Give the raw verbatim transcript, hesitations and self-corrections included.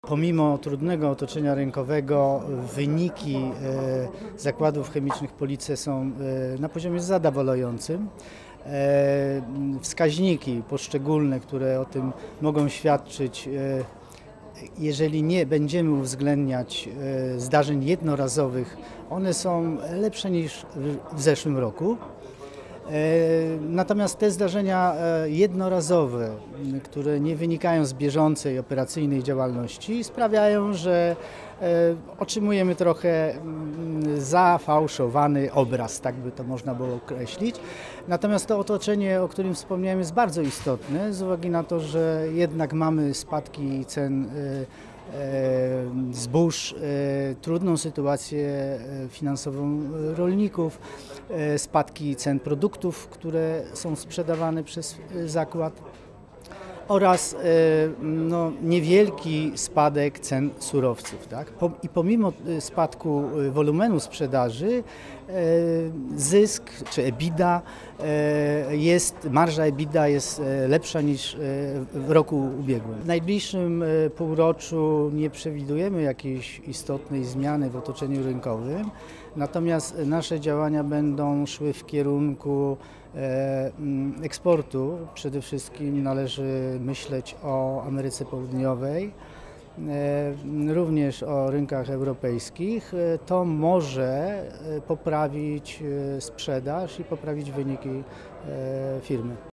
Pomimo trudnego otoczenia rynkowego wyniki zakładów chemicznych Police są na poziomie zadowalającym. Wskaźniki poszczególne, które o tym mogą świadczyć, jeżeli nie będziemy uwzględniać zdarzeń jednorazowych, one są lepsze niż w zeszłym roku. Natomiast te zdarzenia jednorazowe, które nie wynikają z bieżącej operacyjnej działalności, sprawiają, że otrzymujemy trochę zafałszowany obraz, tak by to można było określić. Natomiast to otoczenie, o którym wspomniałem, jest bardzo istotne z uwagi na to, że jednak mamy spadki cen zbóż, trudną sytuację finansową rolników, spadki cen produktów, które są sprzedawane przez zakład oraz no, niewielki spadek cen surowców. Tak? I pomimo spadku wolumenu sprzedaży zysk czy EBITDA jest, marża EBITDA jest lepsza niż w roku ubiegłym. W najbliższym półroczu nie przewidujemy jakiejś istotnej zmiany w otoczeniu rynkowym, natomiast nasze działania będą szły w kierunku eksportu. Przede wszystkim należy myśleć o Ameryce Południowej, również o rynkach europejskich. To może poprawić sprzedaż i poprawić wyniki firmy.